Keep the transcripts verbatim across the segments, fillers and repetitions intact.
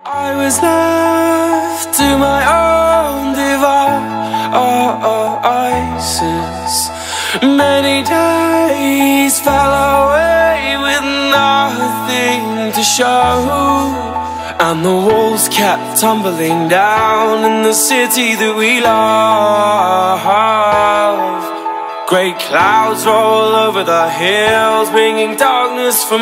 I was left to my own devices. Many days fell away with nothing to show, and the walls kept tumbling down in the city that we love. Great clouds roll over the hills, bringing darkness from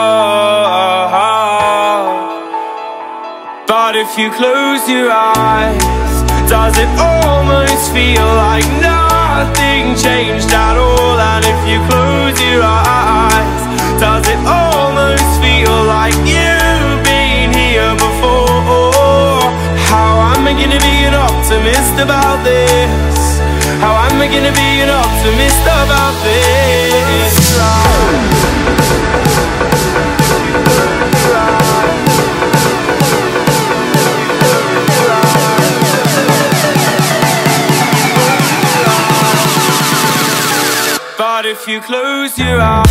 above. But if you close your eyes, does it almost feel like nothing changed at all? And if you close your eyes, does it almost feel like you've been here before? How am I gonna be an optimist about this? How am I gonna be an optimist about this? But if you close your eyes,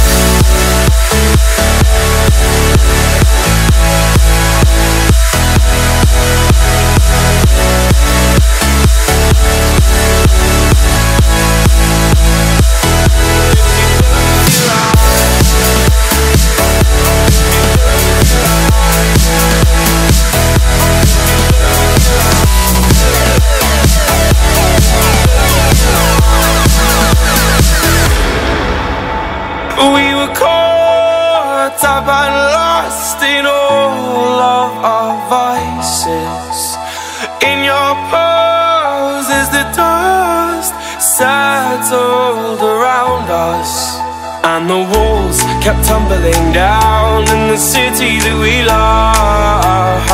we were caught up and lost in all of our vices. In your poses the dust settled around us, and the walls kept tumbling down in the city that we love.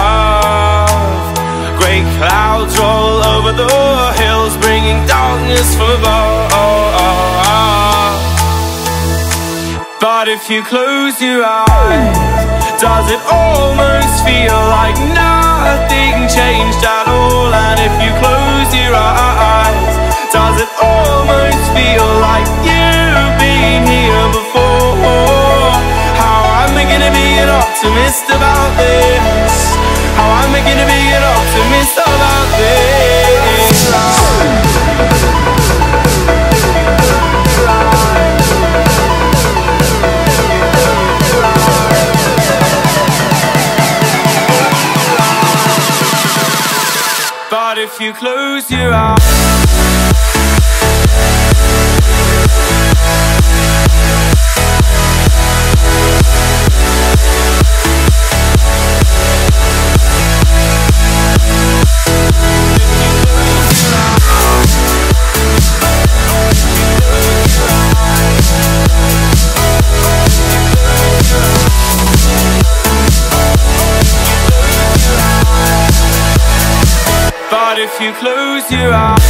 Great clouds roll over the hills, bringing darkness from above. But if you close your eyes, does it almost feel like nothing changed at all? And if you close your eyes, does it almost feel like you've been here before? How am I gonna be an optimist about this? How am I gonna be an optimist about this? But if you close your eyes, but if you close your eyes,